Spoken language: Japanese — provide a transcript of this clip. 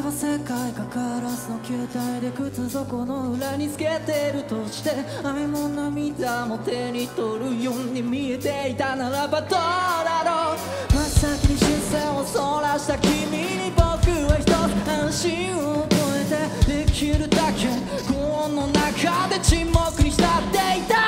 世界がガラスの球体で靴底の裏につけてるとして、愛も涙も手に取るように見えていたならばどうだろう。真っ先に視線をそらした君に僕は一つ安心を覚えて、できるだけ高音の中で沈黙に浸っていた。